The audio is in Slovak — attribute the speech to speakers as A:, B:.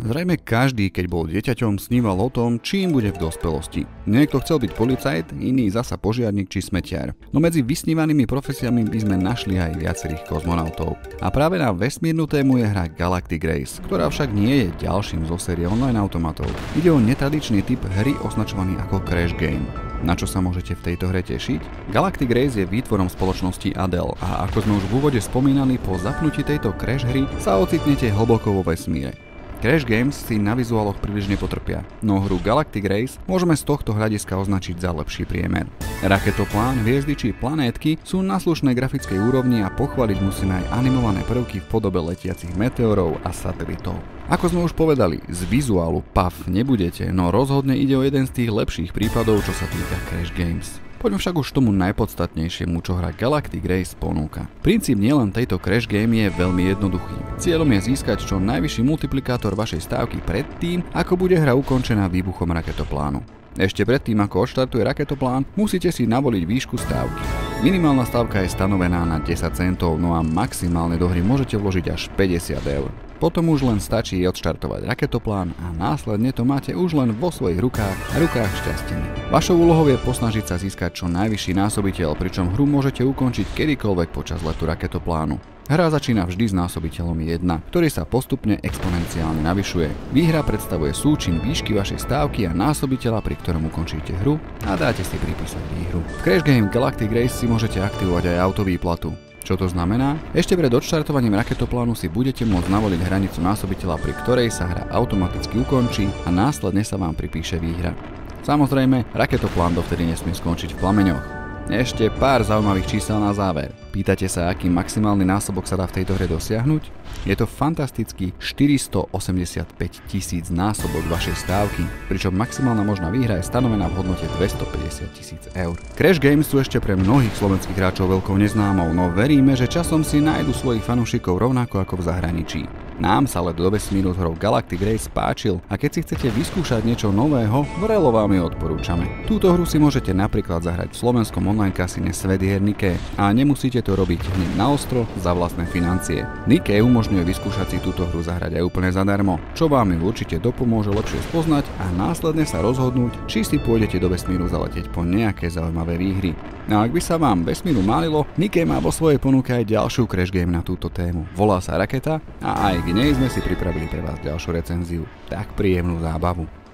A: Zrejme každý, keď bol dieťaťom, sníval o tom, čím bude v dospelosti. Niekto chcel byť policajt, iný zasa požiarnik či smetiar. No medzi vysnívanými profesiami by sme našli aj viacerých kozmonautov. A práve na vesmírnu tému je hra Galactic Race, ktorá však nie je ďalším zo série online automatov. Ide o netradičný typ hry označovaný ako Crash Game. Na čo sa môžete v tejto hre tešiť? Galactic Race je výtvorom spoločnosti Adel a ako sme už v úvode spomínali, po zapnutí tejto Crash hry sa ocitnete hlboko vo vesmíre. Crash Games si na vizuáloch príliš nepotrpia, no hru Galactic Race môžeme z tohto hľadiska označiť za lepší priemer. Raketoplán, hviezdy či planétky sú na slušnej grafickej úrovni a pochváliť musíme aj animované prvky v podobe letiacich meteorov a satelitov. Ako sme už povedali, z vizuálu PAF nebudete, no rozhodne ide o jeden z tých lepších prípadov, čo sa týka Crash Games. Poďme však už tomu najpodstatnejšiemu, čo hra Galactic Race ponúka. Princíp nielen tejto Crash Game je veľmi jednoduchý. Cieľom je získať čo najvyšší multiplikátor vašej stávky predtým, ako bude hra ukončená výbuchom raketoplánu. Ešte predtým, ako odštartuje raketoplán, musíte si navoliť výšku stávky. Minimálna stávka je stanovená na 10 centov, no a maximálne do hry môžete vložiť až 50 eur. Potom už len stačí odštartovať raketoplán a následne to máte už len vo svojich rukách a rukách šťastení. Vašou úlohou je posnažiť sa získať čo najvyšší násobiteľ, pričom hru môžete ukončiť kedykoľvek počas letu raketoplánu. Hra začína vždy s násobiteľom 1, ktorý sa postupne exponenciálne navyšuje. Výhra predstavuje súčin výšky vašej stávky a násobiteľa, pri ktorom ukončíte hru a dáte si pripísať výhru. V Crash Game Galactic Race si môžete aktivovať aj autovýplatu. Čo to znamená? Ešte pred odštartovaním raketoplánu si budete môcť navoliť hranicu násobiteľa, pri ktorej sa hra automaticky ukončí a následne sa vám pripíše výhra. Samozrejme, raketoplán dovtedy nesmie skončiť v plameňoch. Ešte pár zaujímavých čísel na záver. Pýtate sa, aký maximálny násobok sa dá v tejto hre dosiahnuť? Je to fantastický 485 000 násobok vašej stávky, pričom maximálna možná výhra je stanovená v hodnote 250 000 eur. Crash Games sú ešte pre mnohých slovenských hráčov veľkou neznámou, no veríme, že časom si nájdu svojich fanúšikov rovnako ako v zahraničí. Nám sa let do vesmíru s hrou Galactic Race páčil a keď si chcete vyskúšať niečo nového, vrelo vám ju odporúčame. Túto hru si môžete napríklad zahrať v slovenskom online kasíne Svet hier Nike a nemusíte to robiť hneď na ostro za vlastné financie. Nike umožňuje vyskúšať si túto hru zahrať aj úplne zadarmo, čo vám ju určite dopomôže lepšie spoznať a následne sa rozhodnúť, či si pôjdete do vesmíru zaletieť po nejaké zaujímavé výhry. A ak by sa vám vesmíru málilo, Nike má vo svojej ponuke aj ďalšiu Crash Game na túto tému. Volá sa Raketa a aj k nej sme si pripravili pre vás ďalšiu recenziu. Tak príjemnú zábavu.